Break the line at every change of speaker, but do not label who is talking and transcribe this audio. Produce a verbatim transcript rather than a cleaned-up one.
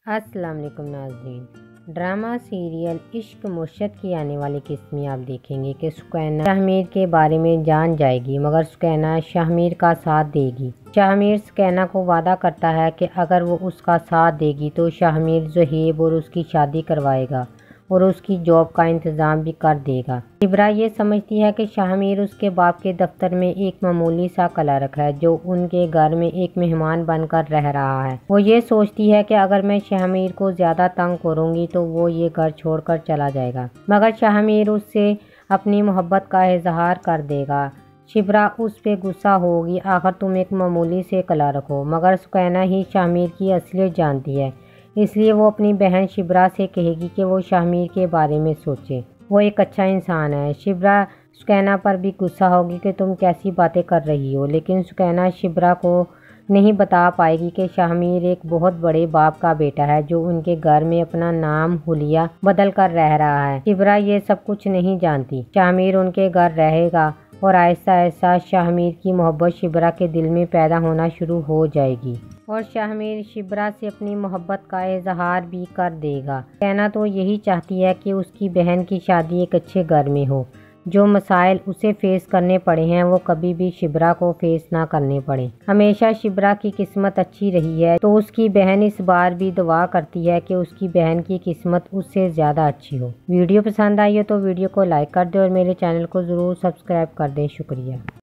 अस्सलाम वालेकुम नाज़रीन। ड्रामा सीरियल इश्क मुर्शद की आने वाली किस्त में आप देखेंगे कि सुकैना शाहमीर के बारे में जान जाएगी, मगर सुकैना शाहमीर का साथ देगी। शाहमीर सुकैना को वादा करता है कि अगर वो उसका साथ देगी तो शाहमीर ज़ुहैब और उसकी शादी करवाएगा और उसकी जॉब का इंतज़ाम भी कर देगा। शिब्रा ये समझती है कि शाहमीर उसके बाप के दफ्तर में एक मामूली सा क्लर्क है जो उनके घर में एक मेहमान बनकर रह रहा है। वो ये सोचती है कि अगर मैं शाहमीर को ज़्यादा तंग करूँगी तो वो ये घर छोड़कर चला जाएगा, मगर शाहमीर उससे अपनी मोहब्बत का इजहार कर देगा। शिब्रा उस पर गुस्सा होगी, आखिर तुम एक मामूली से क्लर्क हो। मगर सुकैना ही शाहमीर की असलियत जानती है, इसलिए वो अपनी बहन शिब्रा से कहेगी कि वो शाहमीर के बारे में सोचे, वो एक अच्छा इंसान है। शिब्रा सुकैना पर भी गुस्सा होगी कि तुम कैसी बातें कर रही हो, लेकिन सुकैना शिब्रा को नहीं बता पाएगी कि शाहमीर एक बहुत बड़े बाप का बेटा है जो उनके घर में अपना नाम हुलिया बदल कर रह रहा है। शिब्रा ये सब कुछ नहीं जानती। शाहमीर उनके घर रहेगा और आहिस्ता आहिस्ता शाहमीर की मोहब्बत शिब्रा के दिल में पैदा होना शुरू हो जाएगी और शाहमीर शिब्रा से अपनी मोहब्बत का इजहार भी कर देगा। कहना तो यही चाहती है कि उसकी बहन की शादी एक अच्छे घर में हो। जो मसाइल उसे फेस करने पड़े हैं वो कभी भी शिब्रा को फेस ना करने पड़े। हमेशा शिब्रा की किस्मत अच्छी रही है तो उसकी बहन इस बार भी दुआ करती है कि उसकी बहन की किस्मत उससे ज़्यादा अच्छी हो। वीडियो पसंद आई हो तो वीडियो को लाइक कर दें और मेरे चैनल को ज़रूर सब्सक्राइब कर दें। शुक्रिया।